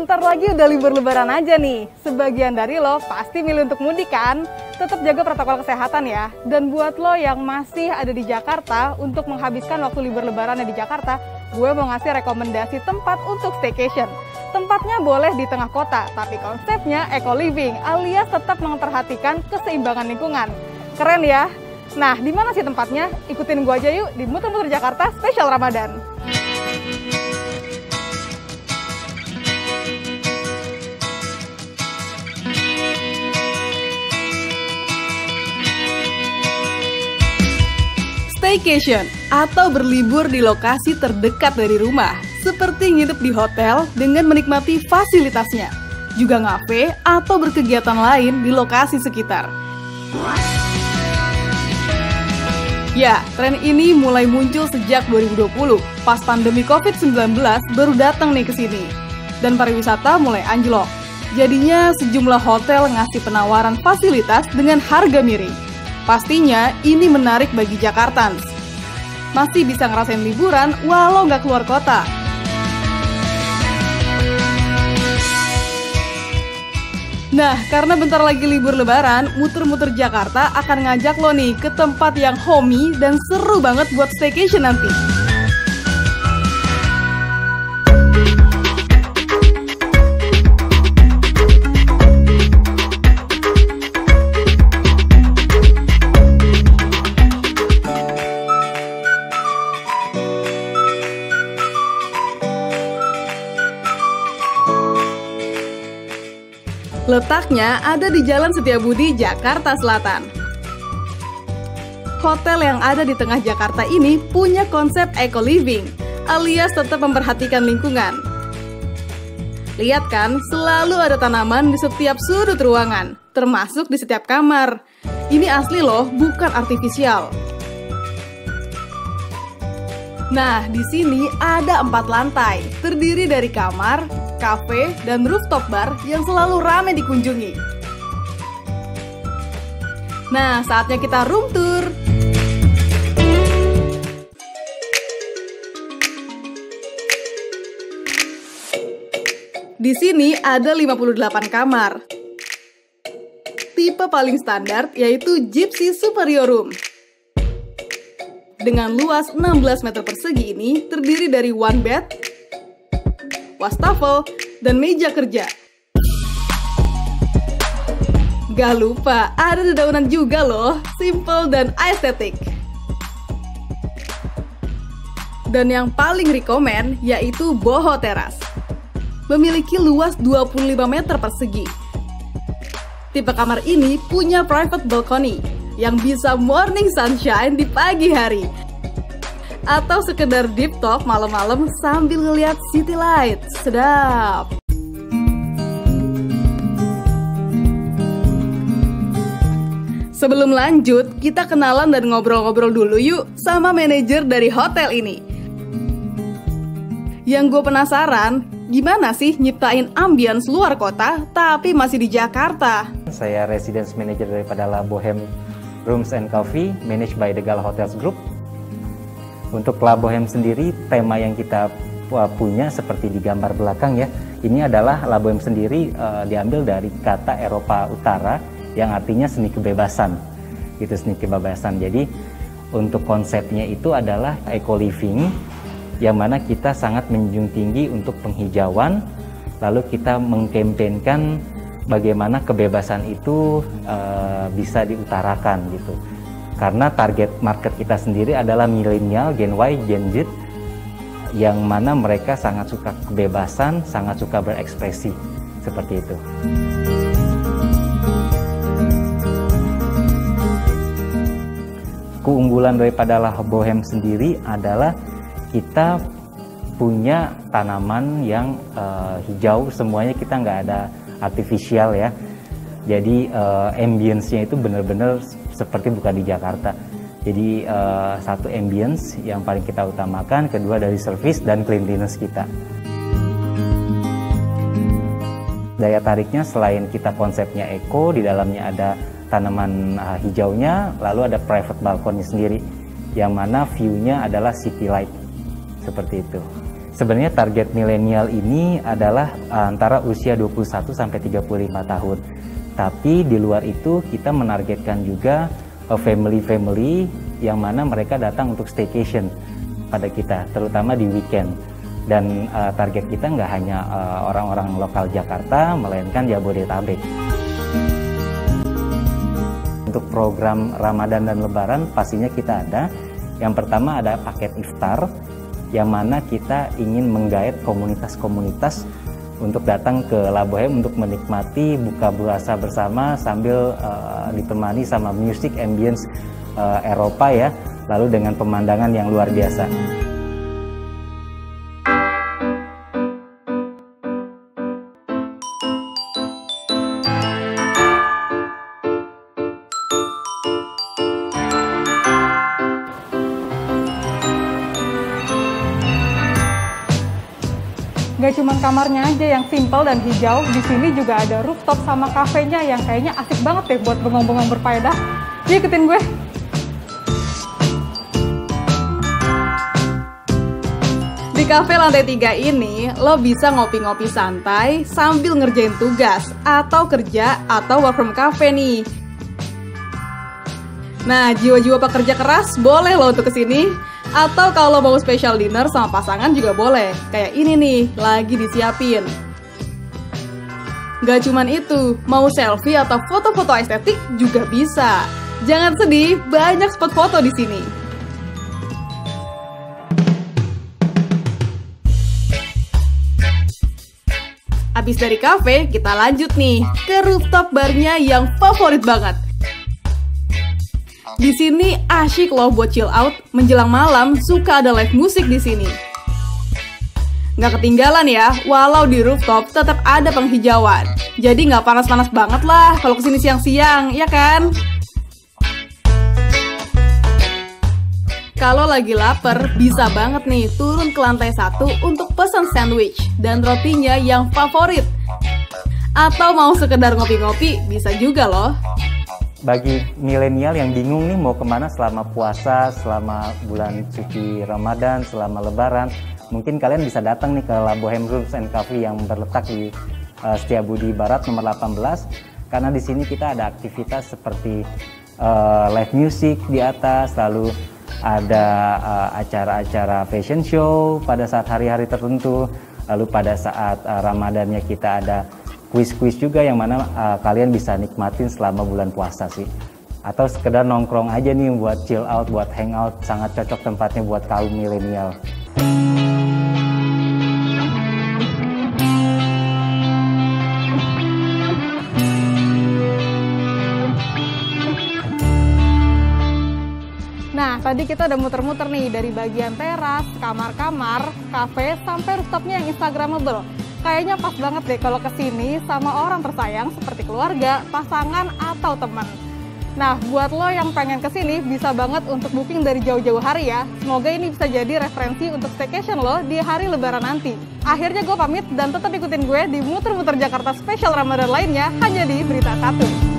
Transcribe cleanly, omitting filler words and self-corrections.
Bentar lagi udah libur lebaran aja nih. Sebagian dari lo pasti milih untuk mudik kan? Tetap jaga protokol kesehatan ya. Dan buat lo yang masih ada di Jakarta untuk menghabiskan waktu libur lebarannya di Jakarta, gue mau ngasih rekomendasi tempat untuk staycation. Tempatnya boleh di tengah kota, tapi konsepnya eco living alias tetap memperhatikan keseimbangan lingkungan. Keren ya? Nah, di mana sih tempatnya? Ikutin gue aja yuk di Muter-Muter Jakarta spesial Ramadan. Staycation atau berlibur di lokasi terdekat dari rumah, seperti nginep di hotel dengan menikmati fasilitasnya, juga ngafe atau berkegiatan lain di lokasi sekitar. Ya, tren ini mulai muncul sejak 2020, pas pandemi COVID-19 baru datang nih ke sini. Dan pariwisata mulai anjlok. Jadinya sejumlah hotel ngasih penawaran fasilitas dengan harga miring. Pastinya ini menarik bagi Jakartans. Masih bisa ngerasain liburan walau nggak keluar kota. Nah, karena bentar lagi libur lebaran, Muter-Muter Jakarta akan ngajak lo nih ke tempat yang homey dan seru banget buat staycation nanti. Letaknya ada di Jalan Setiabudi, Jakarta Selatan. Hotel yang ada di tengah Jakarta ini punya konsep eco living, alias tetap memperhatikan lingkungan. Lihat kan, selalu ada tanaman di setiap sudut ruangan, termasuk di setiap kamar. Ini asli loh, bukan artifisial. Nah, di sini ada 4 lantai, terdiri dari kamar, kafe, dan rooftop bar yang selalu ramai dikunjungi. Nah, saatnya kita room tour. Di sini ada 58 kamar. Tipe paling standar yaitu Gypsy Superior Room. Dengan luas 16 meter persegi ini terdiri dari one bed, wastafel, dan meja kerja. Gak lupa, ada dedaunan juga loh, simple dan estetik. Dan yang paling rekomen yaitu Boho Teras. Memiliki luas 25 meter persegi. Tipe kamar ini punya private balcony yang bisa morning sunshine di pagi hari. Atau sekedar deep talk malam-malam sambil ngeliat city light. Sedap. Sebelum lanjut, kita kenalan dan ngobrol-ngobrol dulu yuk sama manajer dari hotel ini. Yang gue penasaran, gimana sih nyiptain ambience luar kota tapi masih di Jakarta? Saya residence manager daripada La Boheme Rooms and Coffee, managed by The Gala Hotels Group. Untuk La Boheme sendiri, tema yang kita punya seperti di gambar belakang ya. Ini adalah La Boheme sendiri diambil dari kata Eropa Utara yang artinya seni kebebasan. Gitu, seni kebebasan. Jadi untuk konsepnya itu adalah eco living, yang mana kita sangat menjunjung tinggi untuk penghijauan, lalu kita mengkampanyekan bagaimana kebebasan itu bisa diutarakan gitu. Karena target market kita sendiri adalah milenial, Gen Y, Gen Z, yang mana mereka sangat suka kebebasan, sangat suka berekspresi, seperti itu. Keunggulan daripada La Boheme sendiri adalah kita punya tanaman yang hijau, semuanya kita nggak ada artifisial ya. Jadi ambience-nya itu benar-benar seperti bukan di Jakarta. Jadi satu ambience yang paling kita utamakan, kedua dari service dan cleanliness kita. Daya tariknya selain kita konsepnya eco, di dalamnya ada tanaman hijaunya, lalu ada private balcony sendiri, yang mana view-nya adalah city light, seperti itu. Sebenarnya target milenial ini adalah antara usia 21 sampai 35 tahun. Tapi di luar itu kita menargetkan juga family-family yang mana mereka datang untuk staycation pada kita, terutama di weekend. Dan target kita nggak hanya orang-orang lokal Jakarta, melainkan Jabodetabek. Untuk program Ramadan dan Lebaran pastinya kita ada. Yang pertama ada paket iftar, yang mana kita ingin menggait komunitas-komunitas untuk datang ke La Bohème untuk menikmati buka puasa bersama sambil ditemani sama musik ambience Eropa ya, lalu dengan pemandangan yang luar biasa. Gak cuma kamarnya aja yang simple dan hijau, di sini juga ada rooftop sama kafenya yang kayaknya asik banget deh buat bengong-bengong berfaedah. Yuk ikutin gue. Di kafe lantai 3 ini, lo bisa ngopi-ngopi santai sambil ngerjain tugas atau kerja atau work from cafe nih. Nah, jiwa-jiwa pekerja keras boleh lo untuk kesini. Atau kalau mau special dinner sama pasangan juga boleh. Kayak ini nih, lagi disiapin. Gak cuman itu, mau selfie atau foto-foto estetik juga bisa. Jangan sedih, banyak spot foto di sini. Abis dari kafe, kita lanjut nih ke rooftop barnya yang favorit banget. Di sini asyik loh buat chill out, menjelang malam suka ada live musik di sini. Nggak ketinggalan ya, walau di rooftop tetap ada penghijauan. Jadi nggak panas-panas banget lah kalau kesini siang-siang, ya kan? Kalau lagi lapar, bisa banget nih turun ke lantai 1 untuk pesan sandwich dan rotinya yang favorit. Atau mau sekedar ngopi-ngopi, bisa juga loh. Bagi milenial yang bingung nih mau kemana selama puasa, selama bulan suci Ramadan, selama Lebaran, mungkin kalian bisa datang nih ke La Bohème Rooms and Coffee yang terletak di Setiabudi Barat nomor 18. Karena di sini kita ada aktivitas seperti live music di atas, lalu ada acara-acara fashion show pada saat hari-hari tertentu, lalu pada saat Ramadannya kita ada kuis-kuis juga yang mana kalian bisa nikmatin selama bulan puasa sih. Atau sekedar nongkrong aja nih buat chill out, buat hangout, sangat cocok tempatnya buat kaum milenial. Nah, tadi kita udah muter-muter nih dari bagian teras, kamar-kamar, kafe, sampai rooftopnya yang instagramable. Kayaknya pas banget deh kalau kesini sama orang tersayang seperti keluarga, pasangan, atau teman. Nah, buat lo yang pengen kesini, bisa banget untuk booking dari jauh-jauh hari ya. Semoga ini bisa jadi referensi untuk staycation lo di hari Lebaran nanti. Akhirnya gue pamit dan tetap ikutin gue di muter-muter Jakarta spesial Ramadan lainnya hanya di Berita 1.